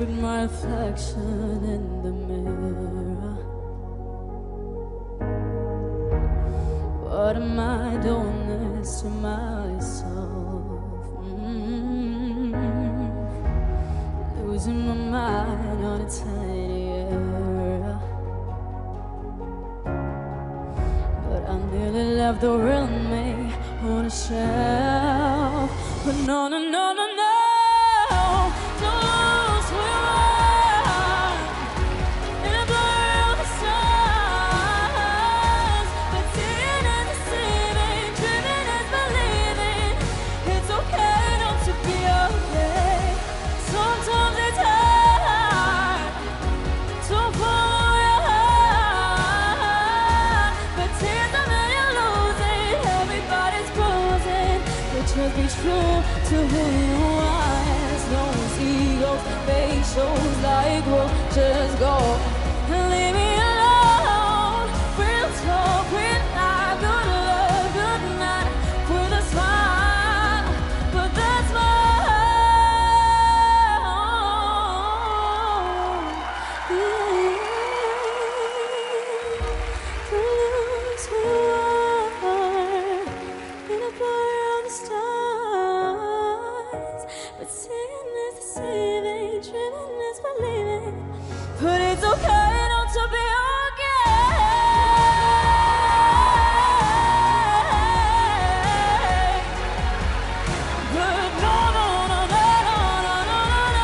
at my reflection in the mirror. What am I doing this to myself? Losing my mind on a tiny error. But I nearly left the real me on a shelf. But no, no, no, no, no. Don't lose who you are in a blur of the stars. But seeing and deceiving, driven is believing. It's okay not to be okay. Sometimes it's hard to follow your heart. But tears are when you're losing, everybody's bruising. But just be true to who you are. Those egos, fake shows like we'll just go and leave me alone. Real talk, real life, good love, good night with a smile. But that's my home. To lose who you are in a blur of the stars. But seeing is deceiving, driven is believing. But it's okay not to be okay. But no, no, no, no, no, no, no, no,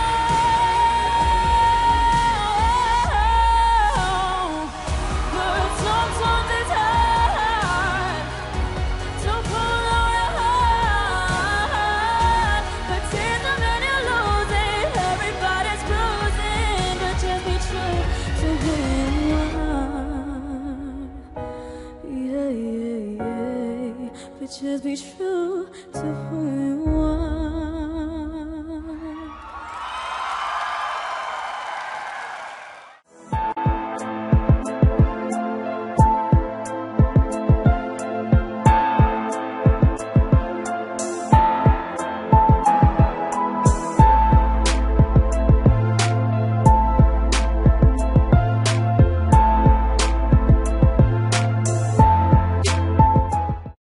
no. But sometimes it's hard to follow your heart. But tears are when you're losing, everybody's bruising. But just be true to who you are. Yeah, yeah, yeah. But just be true to who you are.